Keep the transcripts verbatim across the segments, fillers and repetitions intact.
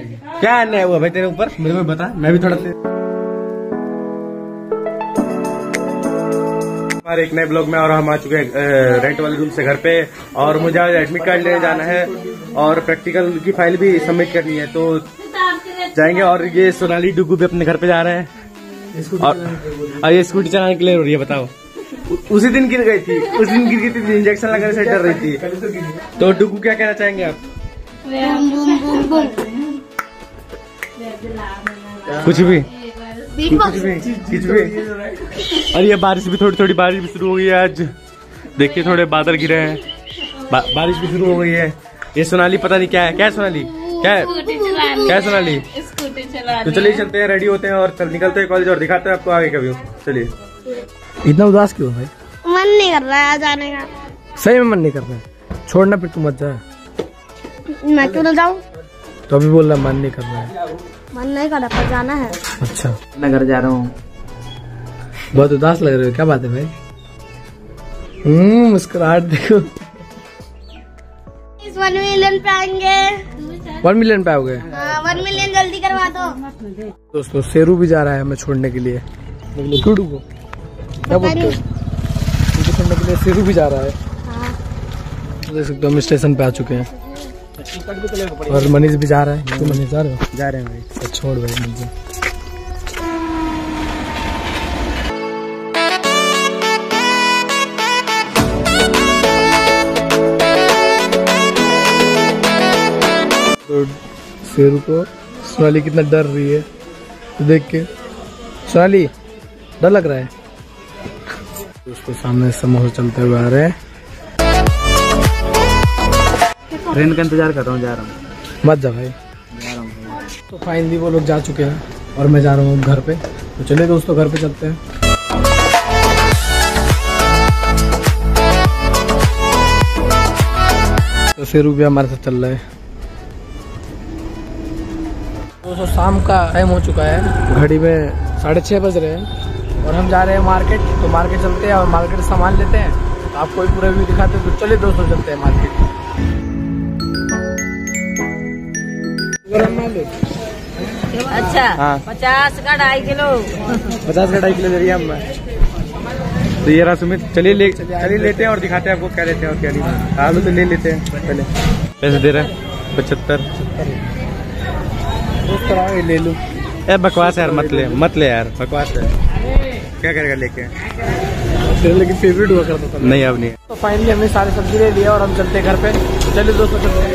क्या अन्याय हुआ भाई तेरे ऊपर, मुझे भी बता, मैं भी थोड़ा हमारे एक नए ब्लॉग में। और हम आ चुके हैं रेंट वाले रूम से घर पे, और मुझे आज एडमिट कार्ड लेने जाना है और प्रैक्टिकल की फाइल भी सबमिट करनी है, तो जाएंगे। और ये सोनाली डुगू भी अपने घर पे जा रहे हैं, और ये स्कूटी चलाने के लिए हो रही है। बताओ, उसी दिन गिर गई थी, उस दिन गिर गई थी, इंजेक्शन लगाने से डर रही थी। तो डुगू क्या कहना चाहेंगे आप? कुछ भी कुछ भी कुछ भी। और ये बारिश भी, थोड़ी थोड़ी बारिश भी शुरू हो गई है आज। देखिए थोड़े बादल गिरे हैं, बा, बारिश भी शुरू हो गई है। ये सोनाली पता नहीं क्या है, क्या है सोनाली, क्या है क्या है सोनाली? तो चलिए चलते हैं, रेडी होते हैं और चल निकलते हैं कॉलेज, और दिखाते हैं आपको आगे का व्यू। चलिए। इतना उदास क्यों भाई? मन नहीं कर रहा है जाने का। सही में मन नहीं कर रहा है, छोड़ना फिर तू मत जा। मैं क्यों ना जाऊँ? तो अभी बोल रहा मन नहीं कर रहा है। मन नहीं कर रहा, पर जाना है। अच्छा, मैं घर जा रहा हूँ। बहुत उदास लग रहे हो, क्या बात है भाई? हम्म मुस्कुराहट देखो। इस वन मिलियन पे आएंगे। वन मिलियन पे आओगे? वन मिलियन जल्दी करवा दो। दोस्तों शेरू भी जा रहा है हमें छोड़ने के लिए। क्यों डूबो? क्या बोलते हो? मुझे छोड़ने के लिए शेरू भी जा रहा है। देख सकते हो हम स्टेशन पे आ चुके हैं, और मनीष भी जा रहा है। क्यों मनीष जा रहे हो? जा रहे हैं भाई। तो छोड़ भाई मुझे। तो शेरू को सोनाली कितना डर रही है तो देख के। सोनाली डर लग रहा है? उसको सामने समोसे चलते हुए आ रहे हैं। ट्रेन का इंतजार कर रहा हूँ, जा रहा हूँ। मत जा भाई, जा रहा हूँ। तो फाइनली वो लोग जा चुके हैं और मैं जा रहा हूँ घर पे। तो चलिए दोस्तों घर पे चलते हैं। तो शेरू भी हमारे साथ चल रहा है। दोस्तों शाम का टाइम हो चुका है, घड़ी में साढ़े छः बज रहे हैं, और हम जा रहे हैं मार्केट। तो मार्केट चलते हैं और मार्केट से सामान लेते हैं, तो आपको पूरा व्यू दिखाते हैं। तो चलिए दोस्तों चलते हैं मार्केट। अच्छा हाँ। पचास का ढाई किलो पचास का ढाई किलो दे रही है हम। तो ये रहा सुमित, चलिए ले चलिए लेते हैं और दिखाते हैं आपको क्या लेते हैं और क्या नहीं। आलू तो ले लेते हैं पहले। पैसे दे रहे हैं पचहत्तर। ले लूँ? ए बकवास यार, मत ले मत ले यार, बकवास है। क्या करेगा लेके? तेरे लेकिन फेवरेट हुआ करता था। नहीं अब नहीं। तो फाइनली हमने सारे सब्जी ले लिया और हम चलते हैं घर पे। तो चलिए दोस्तों चलते हैं।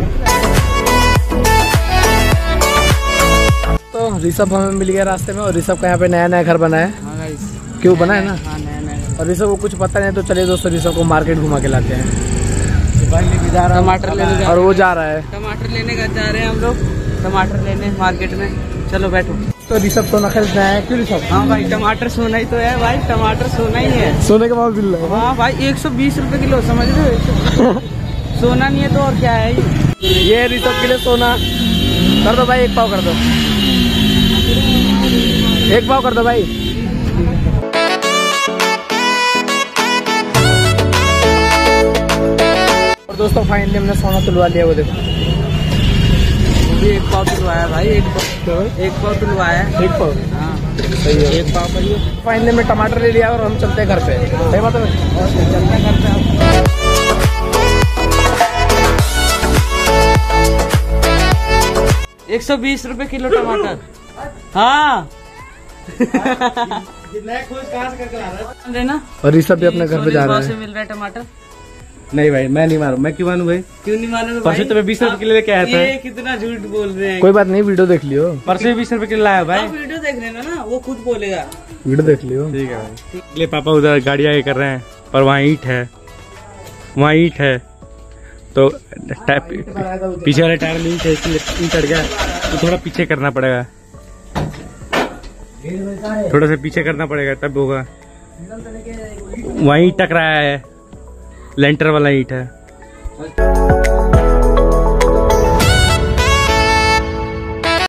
तो ऋषभ हमें मिल गया रास्ते में, और ऋषभ का यहाँ पे नया नया घर बना है। हाँ गाइस, क्यों बना है ना? हाँ नया नया। और ऋषभ को कुछ पता नहीं, तो चलिए दोस्तों ऋषभ को मार्केट घुमा के लाते हैं। टमाटर लेने और वो जा रहा है टमाटर लेने का जा रहे हैं हम लोग, टमाटर लेने मार्केट में। चलो बैठो। तो ऋषभ सोना खरीदना है। क्यों ऋषभ? हाँ भाई, टमाटर सोना ही तो है भाई, टमाटर सोना ही है। सोने के बाद मिल रहा है। हाँ भाई, एक सौ बीस रूपए किलो, समझ रहे हो? सोना नहीं है तो और क्या है? ये ऋषभ के लिए सोना कर दो भाई, एक पाव कर दो, एक पाव कर दो भाई। और दोस्तों फाइनली हमने सोना तुलवा लिया। वो देखो, एक पाव तुलवाया भाई, एक पाव एक पाव तुलवाया। एक पाव? हाँ सही है, एक पाव पर। फाइनली हमने टमाटर ले लिया और हम चलते हैं घर पे। सही बात है, चलते हैं घर पे। एक सौ बीस रूपए किलो टमाटर। हाँ लेना। और ऋषभ भी अपने घर पे जा रहा है। मिल रहा है टमाटर। नहीं भाई, मैं नहीं मारू। मैं क्यों मानू भाई? क्यों नहीं मानू? परसों तो मैं बीस रुपए किलो लेके आया था। ये कितना झूठ बोल रहे हैं। कोई बात नहीं, वीडियो देख लियो। परसों बीस रुपए किलो लाया भाई। वीडियो देख लेना ना, वो खुद बोलेगा। वीडियो देख लियो। ठीक है भाई। ले पापा उधर गाड़ी आगे कर रहे हैं, पर वहाँ ईंट है, वहाँ ईंट है, तो पीछे वाले टायर में ईंट है, इसलिए ईंट अड़ गया, तो थोड़ा पीछे करना पड़ेगा, थोड़ा सा पीछे करना पड़ेगा तब होगा। वहीं टकराया है, लेंटर वाला ईंट है।